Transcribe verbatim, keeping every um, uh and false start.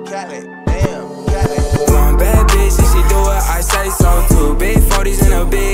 One bad bitch, and she do what I say so. Two big forties and a big